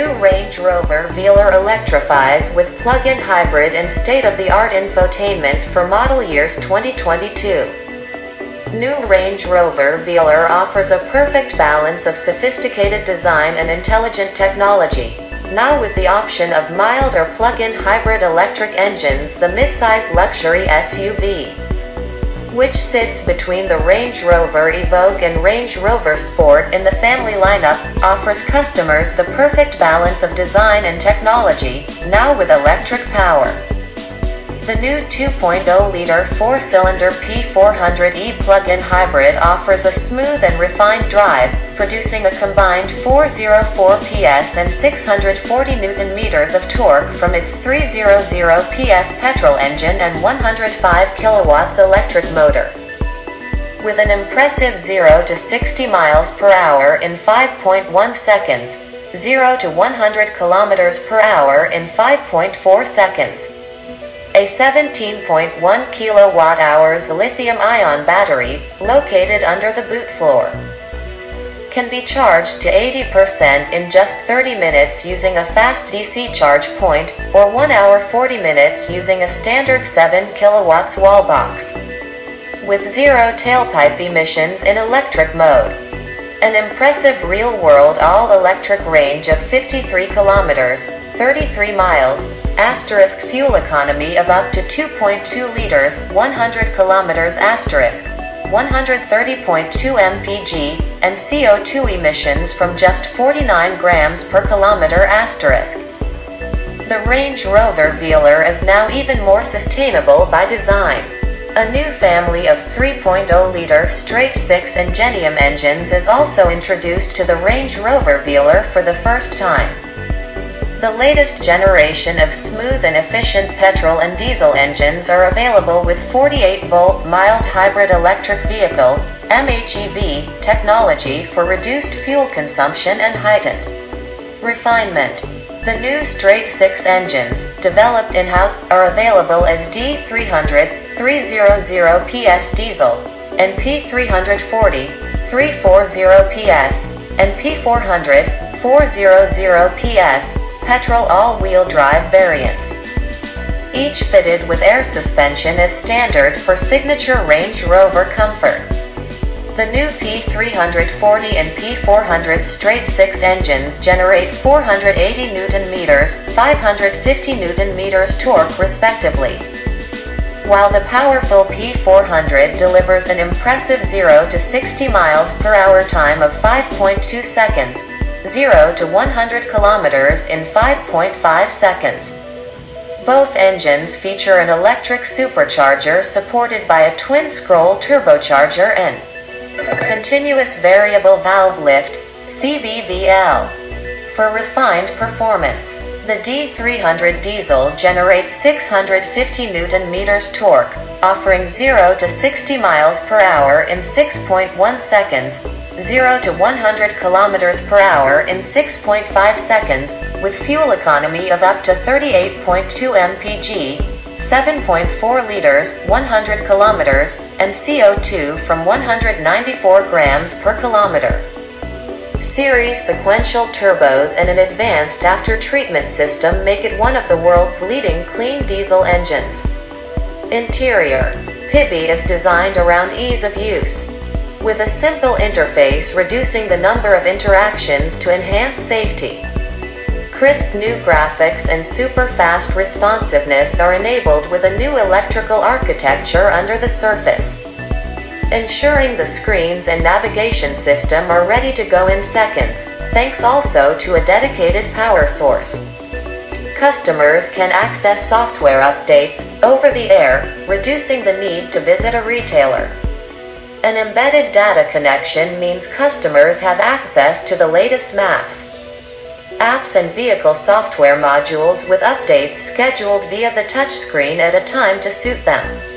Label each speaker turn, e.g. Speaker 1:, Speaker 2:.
Speaker 1: New Range Rover Velar electrifies with plug-in hybrid and state-of-the-art infotainment for model years 2022. New Range Rover Velar offers a perfect balance of sophisticated design and intelligent technology. Now with the option of mild or plug-in hybrid electric engines, the midsize luxury SUV, which sits between the Range Rover Evoque and Range Rover Sport in the family lineup, offers customers the perfect balance of design and technology, now with electric power. The new 2.0-liter four-cylinder P400e plug-in hybrid offers a smooth and refined drive, producing a combined 404 PS and 640 Nm of torque from its 300 PS petrol engine and 105 kW electric motor. With an impressive 0 to 60 miles per hour in 5.1 seconds, 0 to 100 km per hour in 5.4 seconds. A 17.1 kWh lithium-ion battery, located under the boot floor, can be charged to 80% in just 30 minutes using a fast DC charge point, or 1 hour 40 minutes using a standard 7 kW wall box. With zero tailpipe emissions in electric mode. An impressive real-world all-electric range of 53 kilometers, 33 miles, asterisk fuel economy of up to 2.2 liters, 100 kilometers asterisk, 130.2 mpg, and CO2 emissions from just 49 grams per kilometer asterisk. The Range Rover Velar is now even more sustainable by design. A new family of 3.0-liter straight-six Ingenium engines is also introduced to the Range Rover Velar for the first time. The latest generation of smooth and efficient petrol and diesel engines are available with 48-volt mild hybrid electric vehicle (MHEV) technology for reduced fuel consumption and heightened refinement. The new straight-six engines, developed in-house, are available as D300 300 PS diesel and P340 340 PS and P400 400 PS petrol all-wheel drive variants, each fitted with air suspension as standard for signature Range Rover comfort. The new P340 and P400 straight-six engines generate 480 Nm, 550 Nm torque respectively, while the powerful P400 delivers an impressive 0 to 60 miles per hour time of 5.2 seconds, 0 to 100 km in 5.5 seconds. Both engines feature an electric supercharger supported by a twin-scroll turbocharger and continuous variable valve lift, CVVL, for refined performance. The D300 diesel generates 650 Nm torque, offering 0 to 60 miles per hour in 6.1 seconds, 0 to 100 km per hour in 6.5 seconds, with fuel economy of up to 38.2 mpg, 7.4 liters, 100 km, and CO2 from 194 grams per kilometer. Series sequential turbos and an advanced after-treatment system make it one of the world's leading clean diesel engines. Interior. PIVI is designed around ease of use, with a simple interface reducing the number of interactions to enhance safety. Crisp new graphics and super-fast responsiveness are enabled with a new electrical architecture under the surface, ensuring the screens and navigation system are ready to go in seconds, thanks also to a dedicated power source. Customers can access software updates over the air, reducing the need to visit a retailer. An embedded data connection means customers have access to the latest maps, apps and vehicle software modules with updates scheduled via the touchscreen at a time to suit them.